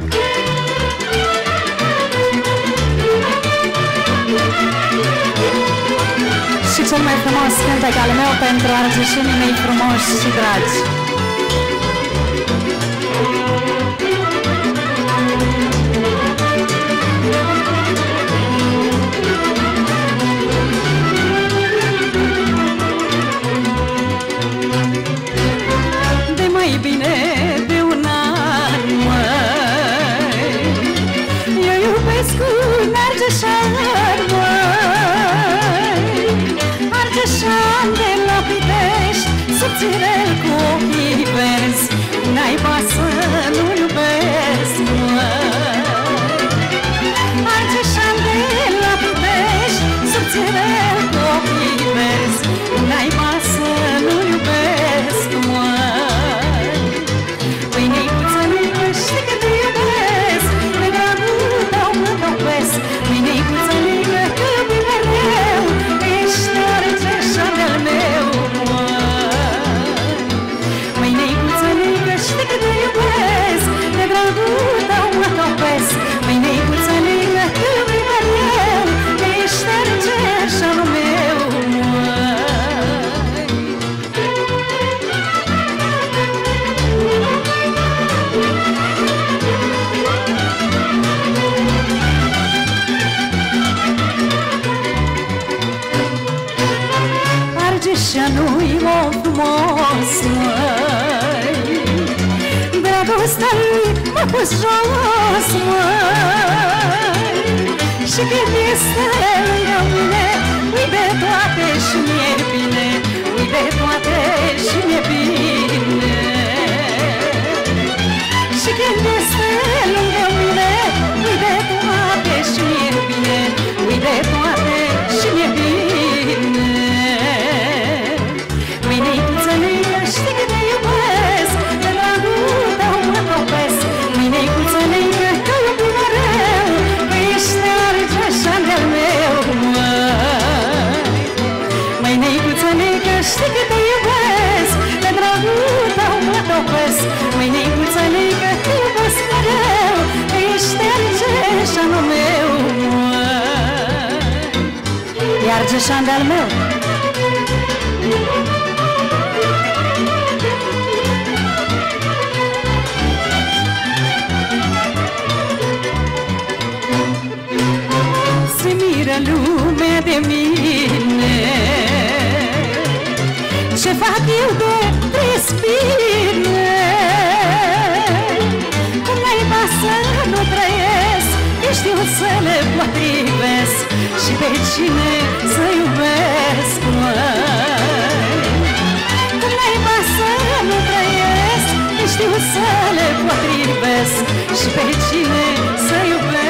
Și cel mai frumos cântec al meu pentru argeșenii mei frumoși și dragi. De mai bine de un an, măi, eu iubesc un argeșan, Argeșan de la Pitești, subțirel cu ochii verzi, naiba să nu-l iubesc, măi. Argeșan de la Pitești, subțirel cu ochii verzi, naiba să nu-l iubesc, măi. Păi neicuță, neică, știi că te iubesc, de dragul tău mă topesc. Păi neicuță, neică, că iubi mereu, ești argeșan de-al meu, măi. Măi neicuță, neică, știi că te iubesc, de dragul tău mă topesc. Măi neicuță, neică, că iubi mereu, ești argeșanul meu, măi. Argeșanul-i om frumos, măi, dragostea lui m-a pus jos, măi. Și când este lângă mine, ui de toate și mi-e bine, ui de toate și mi-e bine. Și când este lângă mine, ui de toate și mi-e bine, ui de toate și mi-e bine. Măi neicuță, neică, știi că te iubesc, de dragul tău mă topesc. Măi neicuță, neică, că iubi mereu, că ești argeșan de-al meu, măi. Măi neicuță, neică, știi că te iubesc, de dragul tău mă topesc. Măi neicuță, neică, te iubesc mereu, că ești argeșanul meu, măi. E argeșan de-al meu. Se miră lumea de mine, ce fac eu de respire. Cum naiba să nu trăiesc, eu știu să le potrivesc și pe cine să iubesc, măi. Cum naiba să nu trăiesc, eu știu să le potrivesc și pe cine să iubesc.